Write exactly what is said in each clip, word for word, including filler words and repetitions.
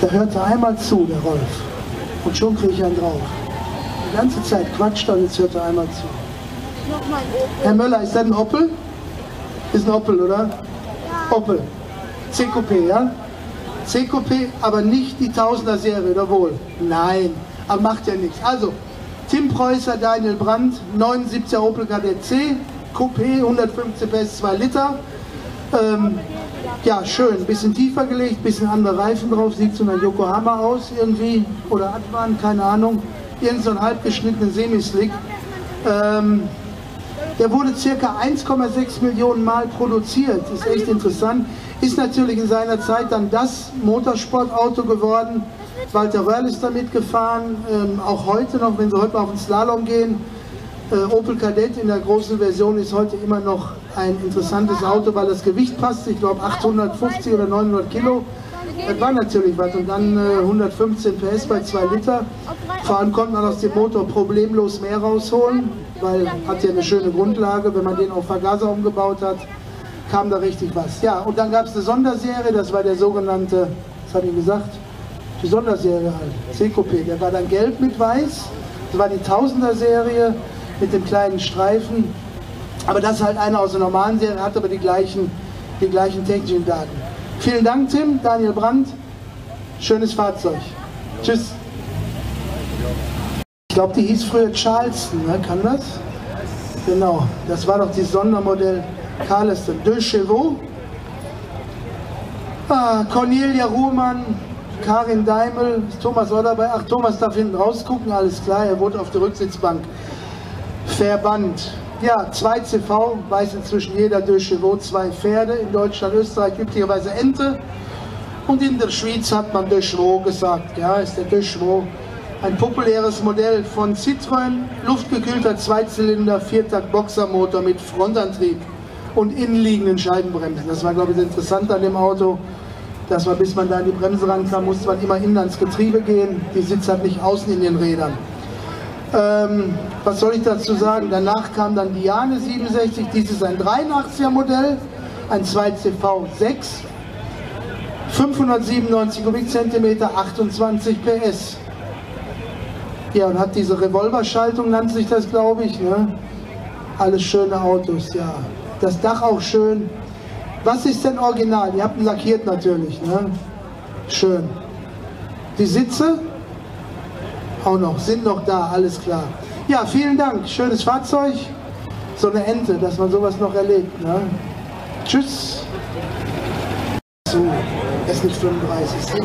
Da hört er einmal zu, der Rolf. Und schon kriege ich einen drauf. Die ganze Zeit quatscht er und jetzt hört er einmal zu. Herr Möller, ist das ein Opel? Ist ein Opel, oder? Ja. Opel. C Q P, ja? C Q P, aber nicht die Tausender Serie, oder wohl? Nein, aber macht ja nichts. Also, Tim Preußer, Daniel Brandt, neunundsiebziger Opel Kadett C, Coupé, hundertfünfzehn P S, zwei Liter. Ähm, ja, schön, ein bisschen tiefer gelegt, ein bisschen andere Reifen drauf, sieht so nach Yokohama aus irgendwie, oder Advan, keine Ahnung. Irgend so ein halbgeschnittenen Semislick. Ähm, der wurde circa eins Komma sechs Millionen Mal produziert, ist echt interessant. Ist natürlich in seiner Zeit dann das Motorsportauto geworden. Walter Röhrl ist damit gefahren, ähm, auch heute noch, wenn Sie heute mal auf den Slalom gehen. Äh, Opel Kadett in der großen Version ist heute immer noch ein interessantes Auto, weil das Gewicht passt. Ich glaube achthundertfünfzig oder neunhundert Kilo. Das war natürlich was. Und dann äh, hundertfünfzehn P S bei zwei Liter. Vor allem konnte man aus dem Motor problemlos mehr rausholen, weil hat ja eine schöne Grundlage, wenn man den auf Vergaser umgebaut hat. Kam da richtig was. Ja, und dann gab es eine Sonderserie, das war der sogenannte, was habe ich gesagt? Die Sonderserie halt, C Q P. Der war dann gelb mit weiß, das war die Tausender Serie mit dem kleinen Streifen. Aber das ist halt einer aus der normalen Serie, hat aber die gleichen, die gleichen technischen Daten. Vielen Dank, Tim, Daniel Brandt. Schönes Fahrzeug. Tschüss. Ich glaube, die hieß früher Charleston, ne? Kann das? Genau, das war doch die Sondermodell Carleston. Deux Chevaux. Ah, Cornelia Ruhrmann, Karin Daimel, ist Thomas auch dabei? Ach, Thomas darf hinten rausgucken, alles klar, er wohnt auf der Rücksitzbank. Verband. Ja, zwei C V, weiß inzwischen jeder, Deux Chevaux, zwei Pferde. In Deutschland, Österreich üblicherweise Ente. Und in der Schweiz hat man Deux Chevaux gesagt. Ja, ist der Deux Chevaux. Ein populäres Modell von Citroën, luftgekühlter Zweizylinder, Viertakt Boxermotor mit Frontantrieb und innenliegenden Scheibenbremsen. Das war, glaube ich, interessant an dem Auto, dass man, bis man da an die Bremse rankam, musste man immer innen ans Getriebe gehen. Die sitzt halt nicht außen in den Rädern. Ähm, was soll ich dazu sagen? Danach kam dann Diane siebenundsechzig, dies ist ein dreiundachtziger Modell, ein zwei C V sechs, fünfhundertsiebenundneunzig Kubikzentimeter, achtundzwanzig P S. Ja, und hat diese Revolverschaltung, nannte sich das, glaube ich, ne? Alles schöne Autos, ja. Das Dach auch schön. Was ist denn original? Ihr habt ihn lackiert natürlich, ne? Schön. Die Sitze? Auch noch, sind noch da, alles klar. Ja, vielen Dank, schönes Fahrzeug. So eine Ente, dass man sowas noch erlebt. Ne? Tschüss. So, er ist nicht fünfunddreißig.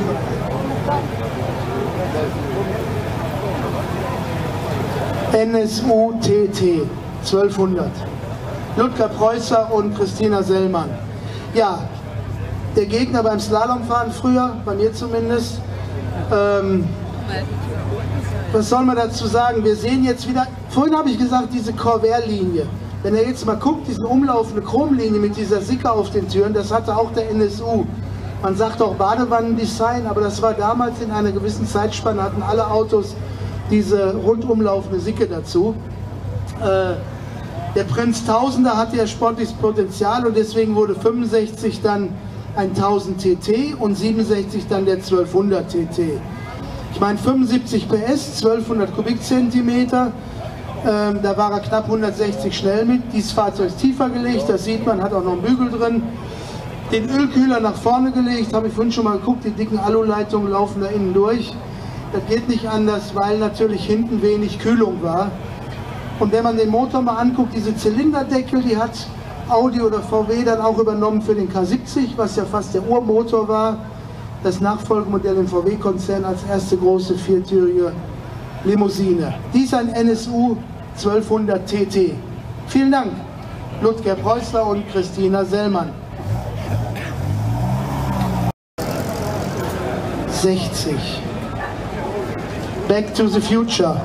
N S U T T zwölfhundert. Ludger Preußer und Christina Sellmann. Ja, der Gegner beim Slalomfahren früher, bei mir zumindest. Ähm, Was soll man dazu sagen? Wir sehen jetzt wieder, vorhin habe ich gesagt, diese Corvair-Linie. Wenn ihr jetzt mal guckt, diese umlaufende Chromlinie mit dieser Sicke auf den Türen, das hatte auch der N S U. Man sagt auch Badewannendesign, aber das war damals in einer gewissen Zeitspanne, hatten alle Autos diese rundumlaufende Sicke dazu. Äh, der Prinz Tausender hatte ja sportliches Potenzial und deswegen wurde fünfundsechzig dann ein tausend T T und siebenundsechzig dann der zwölfhundert T T. Ich meine fünfundsiebzig P S, zwölfhundert Kubikzentimeter, ähm, da war er knapp hundertsechzig schnell mit. Dieses Fahrzeug ist tiefer gelegt, das sieht man, hat auch noch einen Bügel drin. Den Ölkühler nach vorne gelegt, habe ich vorhin schon mal geguckt, die dicken Aluleitungen laufen da innen durch. Das geht nicht anders, weil natürlich hinten wenig Kühlung war. Und wenn man den Motor mal anguckt, diese Zylinderdeckel, die hat Audi oder V W dann auch übernommen für den K siebzig, was ja fast der Urmotor war. Das Nachfolgemodell im V W-Konzern als erste große viertürige Limousine. Dies ein N S U zwölfhundert T T. Vielen Dank, Ludger Preußler und Christina Sellmann. sechzig. Back to the Future.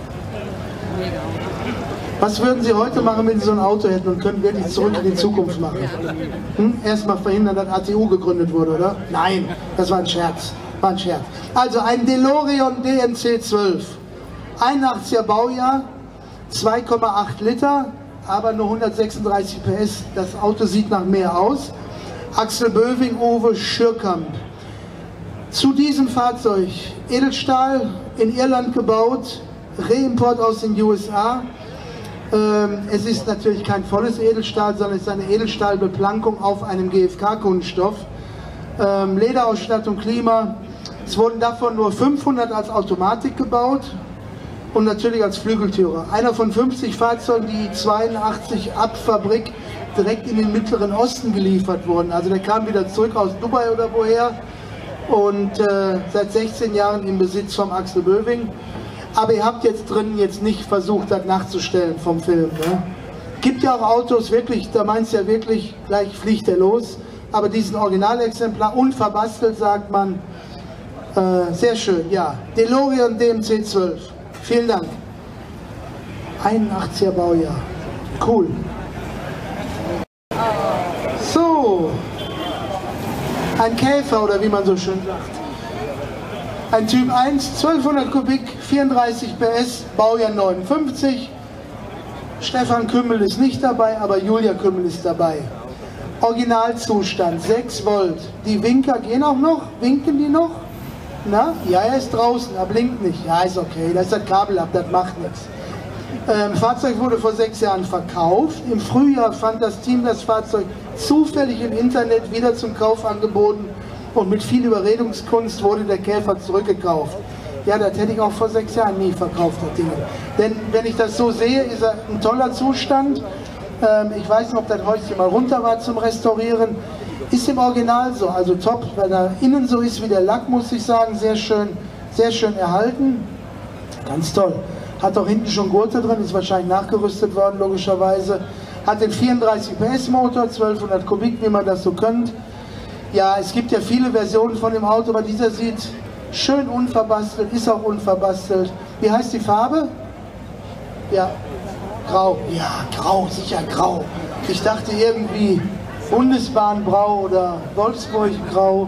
Was würden Sie heute machen, wenn Sie so ein Auto hätten und könnten wirklich zurück in die Zukunft machen? Hm? Erstmal verhindern, dass A T U gegründet wurde, oder? Nein, das war ein Scherz. War ein Scherz. Also ein DeLorean D M C zwölf. einundachtziger Baujahr, zwei Komma acht Liter, aber nur hundertsechsunddreißig P S. Das Auto sieht nach mehr aus. Axel Böwing, Uwe Schürkamp. Zu diesem Fahrzeug, Edelstahl, in Irland gebaut, Reimport aus den U S A. Ähm, es ist natürlich kein volles Edelstahl, sondern es ist eine Edelstahlbeplankung auf einem G F K-Kunststoff. Ähm, Lederausstattung, Klima. Es wurden davon nur fünfhundert als Automatik gebaut und natürlich als Flügeltürer. Einer von fünfzig Fahrzeugen, die zweiundachtzig ab Fabrik direkt in den Mittleren Osten geliefert wurden. Also der kam wieder zurück aus Dubai oder woher und äh, seit sechzehn Jahren im Besitz vom Axel Böwing. Aber ihr habt jetzt drin jetzt nicht versucht, das nachzustellen vom Film. Ne? Gibt ja auch Autos, wirklich, da meinst du ja wirklich, gleich fliegt er los. Aber diesen Originalexemplar, unverbastelt, sagt man, äh, sehr schön, ja. DeLorean D M C zwölf, vielen Dank. einundachtziger Baujahr, cool. So, ein Käfer oder wie man so schön sagt. Ein Typ eins, zwölfhundert Kubik, vierunddreißig P S, Baujahr neunundfünfzig. Stefan Kümmel ist nicht dabei, aber Julia Kümmel ist dabei. Originalzustand, sechs Volt. Die Winker gehen auch noch? Winken die noch? Na? Ja, er ist draußen, er blinkt nicht. Ja, ist okay, da ist das Kabel ab, das macht nichts. Ähm, Fahrzeug wurde vor sechs Jahren verkauft. Im Frühjahr fand das Team das Fahrzeug zufällig im Internet wieder zum Kauf angeboten. Und mit viel Überredungskunst wurde der Käfer zurückgekauft. Ja, das hätte ich auch vor sechs Jahren nie verkauft, das Ding. Denn wenn ich das so sehe, ist er ein toller Zustand. Ähm, ich weiß nicht, ob das Häuschen mal runter war zum Restaurieren. Ist im Original so, also top. Wenn er innen so ist wie der Lack, muss ich sagen, sehr schön, sehr schön erhalten. Ganz toll. Hat auch hinten schon Gurte drin, ist wahrscheinlich nachgerüstet worden, logischerweise. Hat den vierunddreißig P S Motor, zwölfhundert Kubik, wie man das so kennt. Ja, es gibt ja viele Versionen von dem Auto, aber dieser sieht schön unverbastelt, ist auch unverbastelt. Wie heißt die Farbe? Ja, grau. Ja, grau, sicher grau. Ich dachte irgendwie Bundesbahngrau oder Wolfsburg-grau.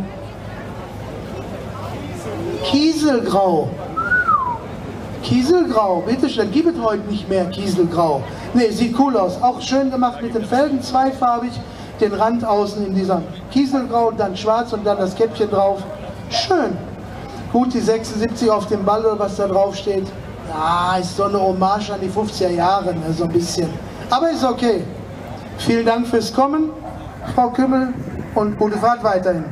Kieselgrau. Kieselgrau, bitte schön, gibt es heute nicht mehr Kieselgrau. Ne, sieht cool aus. Auch schön gemacht mit den Felgen, zweifarbig. Den Rand außen in dieser Kieselgrau, dann schwarz und dann das Käppchen drauf. Schön. Gut, die sechsundsiebzig auf dem Ball oder was da drauf steht. Ja, ist so eine Hommage an die fünfziger Jahre, ne, so ein bisschen. Aber ist okay. Vielen Dank fürs Kommen, Frau Kümmel, und gute Fahrt weiterhin.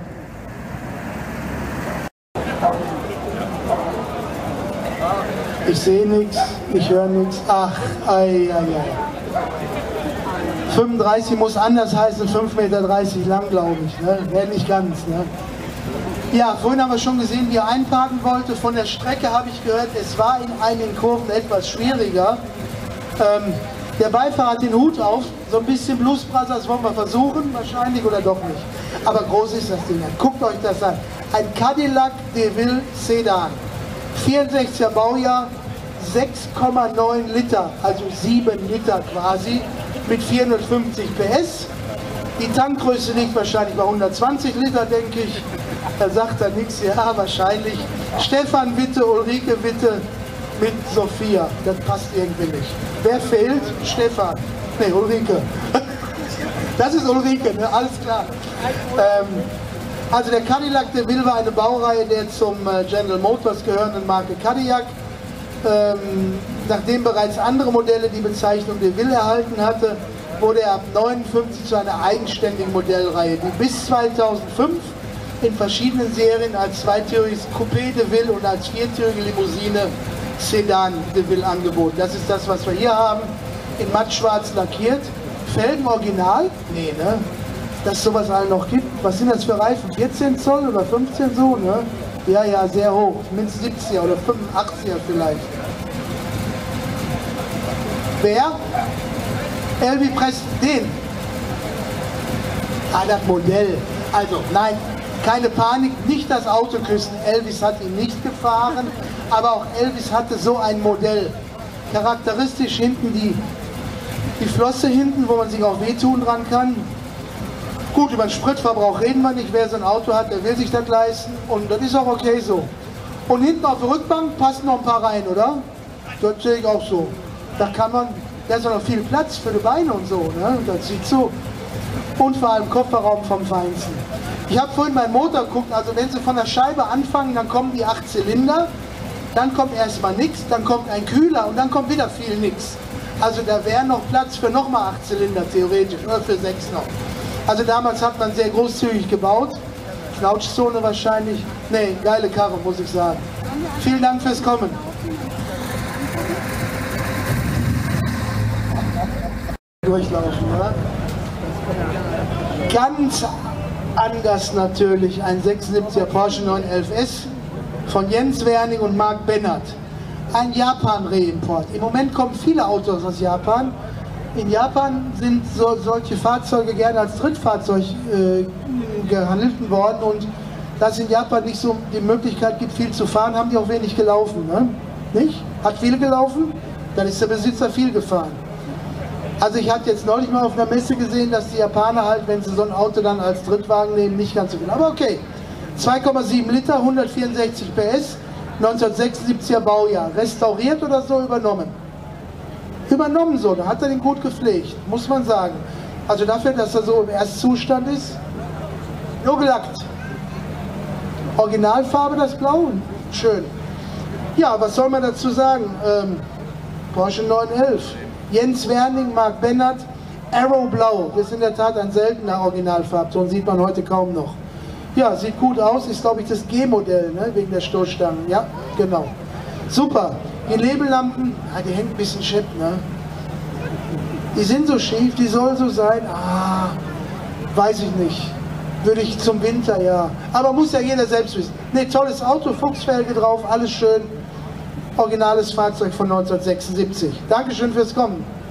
Ich sehe nichts, ich höre nichts. Ach, ei, ei, ei. fünfunddreißig muss anders heißen, fünf Meter dreißig lang, glaube ich. Ne? Wäre nicht ganz. Ne? Ja, vorhin haben wir schon gesehen, wie er einparken wollte. Von der Strecke habe ich gehört, es war in einigen Kurven etwas schwieriger. Ähm, der Beifahrer hat den Hut auf, so ein bisschen Blues Brothers wollen wir versuchen, wahrscheinlich oder doch nicht. Aber groß ist das Ding. Guckt euch das an. Ein Cadillac DeVille Sedan. vierundsechziger Baujahr, sechs Komma neun Liter, also sieben Liter quasi, mit vierhundertfünfzig P S. Die Tankgröße liegt wahrscheinlich bei hundertzwanzig Liter, denke ich. Da sagt er nichts, ja, wahrscheinlich. Stefan Witte, Ulrike Witte mit Sophia. Das passt irgendwie nicht. Wer fehlt? Stefan. Ne, Ulrike. Das ist Ulrike, ne? Alles klar. Ähm, also der Cadillac DeVille war eine Baureihe der zum General Motors gehörenden Marke Cadillac. Ähm, nachdem bereits andere Modelle die Bezeichnung DeVille erhalten hatte, wurde er ab neunundfünfzig zu einer eigenständigen Modellreihe, die bis zweitausendfünf in verschiedenen Serien als zweitüriges Coupé DeVille und als viertürige Limousine Sedan DeVille angeboten. Das ist das, was wir hier haben, in mattschwarz lackiert. Felgen original? Nee, ne? Dass es sowas allen noch gibt. Was sind das für Reifen? vierzehn Zoll oder fünfzehn so, ne? Ja, ja, sehr hoch. Mindestens siebziger oder fünfundachtziger vielleicht. Wer? Elvis Presley, den. Ah, das Modell. Also, nein, keine Panik, nicht das Auto küssen. Elvis hat ihn nicht gefahren, aber auch Elvis hatte so ein Modell. Charakteristisch hinten die, die Flosse hinten, wo man sich auch wehtun dran kann. Gut, über den Spritverbrauch reden wir nicht. Wer so ein Auto hat, der will sich das leisten. Und das ist auch okay so. Und hinten auf der Rückbank passen noch ein paar rein, oder? Das sehe ich auch so. Da kann man, da ist auch noch viel Platz für die Beine und so. Ne? Das sieht so. Und vor allem Kofferraum vom Feinsten. Ich habe vorhin meinen Motor geguckt, also wenn Sie von der Scheibe anfangen, dann kommen die acht Zylinder, dann kommt erstmal nichts, dann kommt ein Kühler und dann kommt wieder viel nichts. Also da wäre noch Platz für nochmal acht Zylinder theoretisch, oder für sechs noch. Also damals hat man sehr großzügig gebaut, Knautschzone wahrscheinlich. Nee, geile Karre, muss ich sagen. Vielen Dank fürs Kommen. Durchlaufen, oder? Ganz anders natürlich ein sechsundsiebziger Porsche neun elf S von Jens Werning und Marc Bennert. Ein Japan-Reimport. Im Moment kommen viele Autos aus Japan. In Japan sind so, solche Fahrzeuge gerne als Drittfahrzeug äh, gehandelt worden, und da es in Japan nicht so die Möglichkeit gibt, viel zu fahren, haben die auch wenig gelaufen. Ne? Nicht? Hat viel gelaufen, dann ist der Besitzer viel gefahren. Also ich hatte jetzt neulich mal auf einer Messe gesehen, dass die Japaner halt, wenn sie so ein Auto dann als Drittwagen nehmen, nicht ganz so viel. Aber okay, zwei Komma sieben Liter, hundertvierundsechzig P S, neunzehnhundertsechsundsiebziger Baujahr. Restauriert oder so, übernommen? Übernommen so, da hat er den gut gepflegt, muss man sagen. Also dafür, dass er so im Erstzustand ist, nur gelackt. Originalfarbe das Blau, schön. Ja, was soll man dazu sagen? Ähm, Porsche neun elf. Jens Werning, Marc Bennert, Arrow Blau. Das ist in der Tat ein seltener Originalfarbton, sieht man heute kaum noch. Ja, sieht gut aus, ist glaube ich das G-Modell, ne, wegen der Stoßstangen. Ja, genau. Super. Die Nebellampen, ah, die hängt ein bisschen schepp, ne? Die sind so schief, die sollen so sein. Ah, weiß ich nicht. Würde ich zum Winter, ja. Aber muss ja jeder selbst wissen. Ne, tolles Auto, Fuchsfelge drauf, alles schön. Originales Fahrzeug von neunzehnhundertsechsundsiebzig. Dankeschön fürs Kommen.